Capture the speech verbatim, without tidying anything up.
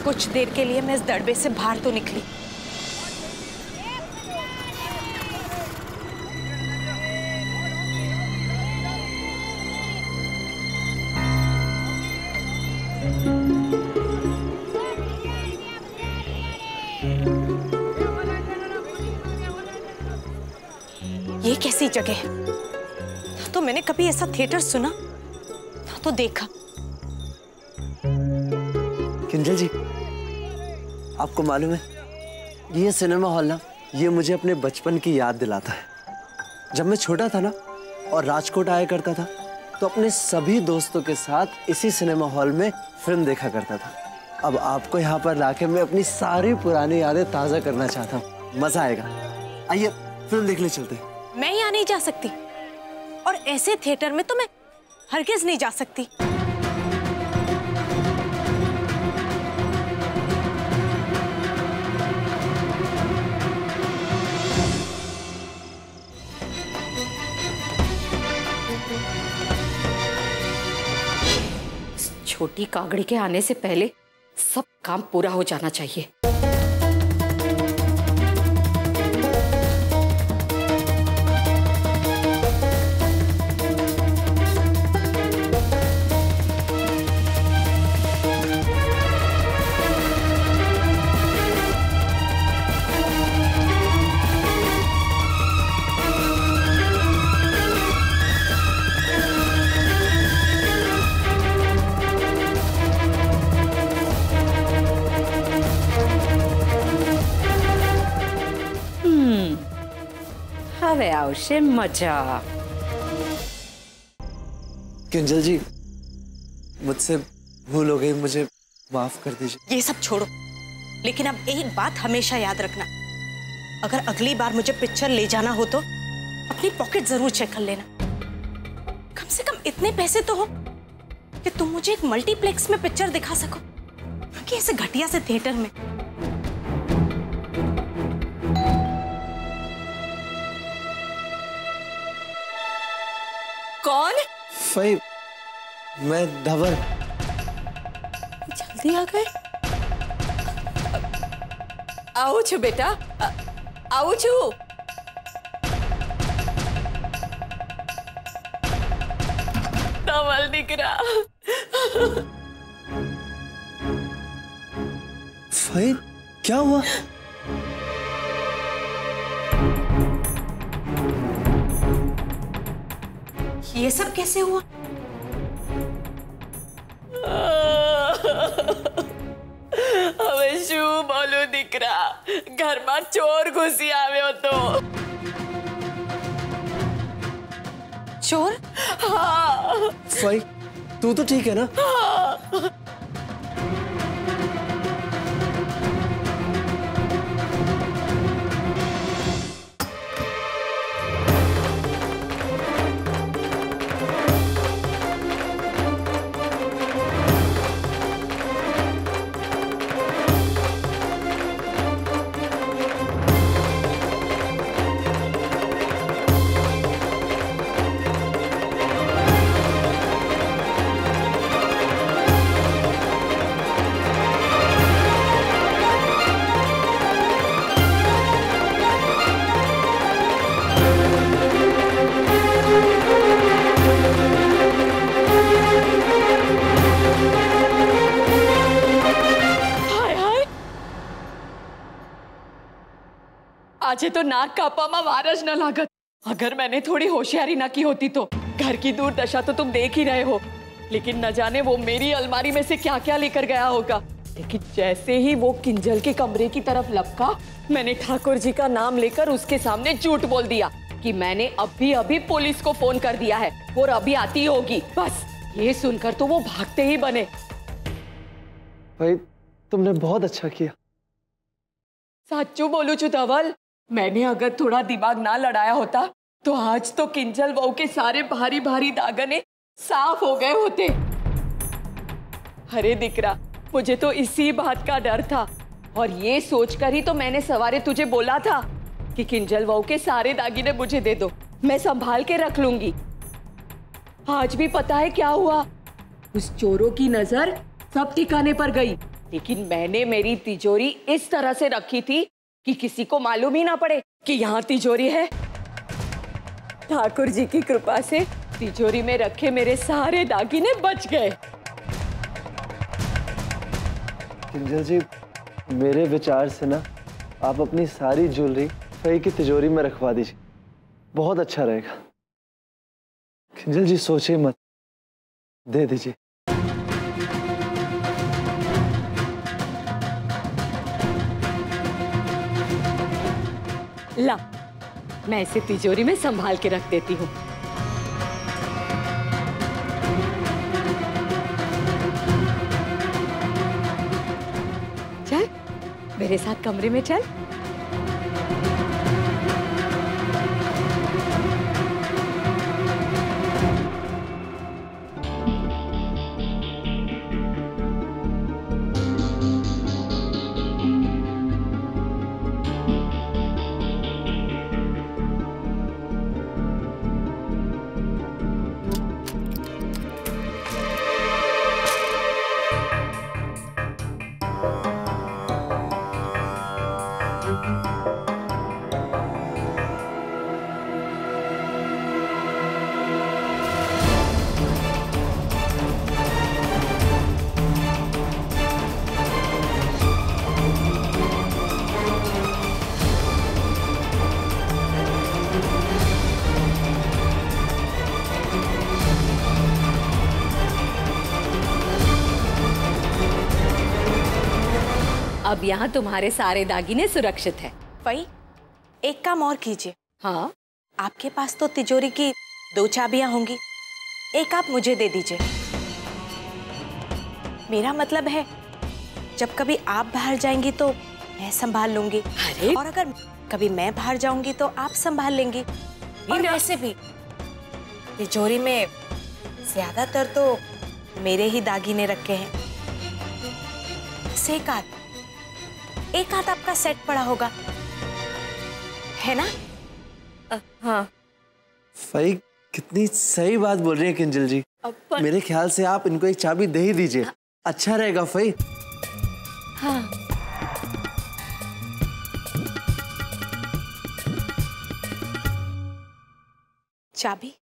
कुछ देर के लिए मैं इस दड़बे से बाहर तो निकली। ये कैसी जगह है? ना तो मैंने कभी ऐसा थिएटर सुना, ना तो देखा। किंजल जी, आपको मालूम है, ये सिनेमा हॉल ना, ये मुझे अपने बचपन की याद दिलाता है। जब मैं छोटा था ना और राजकोट आया करता था, तो अपने सभी दोस्तों के साथ इसी सिनेमा हॉल में फिल्म देखा करता था। अब आपको यहाँ पर लाके मैं अपनी सारी पुरानी यादें ताज़ा करना चाहता हूँ। मजा आएगा। आइए फिल्म देखने चलते हैं। मैं यहाँ नहीं जा सकती, और ऐसे थिएटर में तो मैं हरगिज नहीं जा सकती। छोटी कागड़ी के आने से पहले सब काम पूरा हो जाना चाहिए। હવે આવશે મજા। किंजल जी, मुझसे भूल हो गई, मुझे माफ कर दीजिए। ये सब छोड़ो, लेकिन अब एक बात हमेशा याद रखना, अगर अगली बार मुझे पिक्चर ले जाना हो तो अपनी पॉकेट जरूर चेक कर लेना। कम से कम इतने पैसे तो हो कि तुम मुझे एक मल्टीप्लेक्स में पिक्चर दिखा सको, कि ऐसे घटिया से थिएटर में। कौन? भाई, मैं धवल। जल्दी आ गए। आओ छो बेटा, आओ छो। धवल दिकरा। भाई, क्या हुआ? ये सब कैसे हुआ? હવે શું બોલું દીકરા, ઘરમાં ચોર ઘૂસી આવ્યો તો। चोर? हाँ। भाई, तू तो ठीक है ना? हाँ। આજે તો નાક કાપવામાં વાર જ ન लागत। अगर मैंने थोड़ी होशियारी न की होती तो। घर की दुर्दशा तो तुम देख ही रहे हो, लेकिन न जाने वो मेरी अलमारी में से क्या क्या लेकर गया होगा। लेकिन जैसे ही वो किंजल के कमरे की तरफ लपका, मैंने ठाकुर जी का नाम लेकर उसके सामने झूठ बोल दिया कि मैंने अभी अभी पुलिस को फोन कर दिया है और अभी आती होगी। बस ये सुनकर तो वो भागते ही बने। भाई, तुमने बहुत अच्छा किया। साचू बोलू छू धवल, मैंने अगर थोड़ा दिमाग ना लड़ाया होता तो आज तो किंजल बहू के सारे भारी भारी दागने साफ हो गए होते। अरे दिकरा, मुझे तो इसी बात का डर था और ये सोचकर ही तो मैंने सवारे तुझे बोला था कि किंजल बहू के सारे दागिने मुझे दे दो, मैं संभाल के रख लूंगी। आज भी पता है क्या हुआ? उस चोरों की नजर सब ठिकाने पर गई लेकिन मैंने मेरी तिजोरी इस तरह से रखी थी कि किसी को मालूम ही ना पड़े कि यहाँ तिजोरी है। ठाकुर जी की कृपा से तिजोरी में रखे मेरे सारे दागिने बच गए। किंजल जी, मेरे विचार से ना आप अपनी सारी ज्वेलरी फई की तिजोरी में रखवा दीजिए, बहुत अच्छा रहेगा। किंजल जी सोचिए मत, दे दीजिए। ला, मैं इसे तिजोरी में संभाल के रख देती हूँ। चल मेरे साथ कमरे में चल। अब यहाँ तुम्हारे सारे दागिने सुरक्षित हैं। फई, एक काम और कीजिए। हाँ, आपके पास तो तिजोरी की दो चाबियां होंगी, एक आप मुझे दे दीजिए। मेरा मतलब है जब कभी आप बाहर जाएंगी तो मैं संभाल लूंगी, अरे और अगर कभी मैं बाहर जाऊंगी तो आप संभाल लेंगी। और वैसे भी तिजोरी में ज्यादातर तो मेरे ही दागिने रखे हैं। एक आध एक आध आपका सेट पड़ा होगा, है ना? आ, हाँ। फई कितनी सही बात बोल रही है किंजल जी। अपन... मेरे ख्याल से आप इनको एक चाबी दे ही दीजिए, अच्छा रहेगा फई। हाँ। चाबी?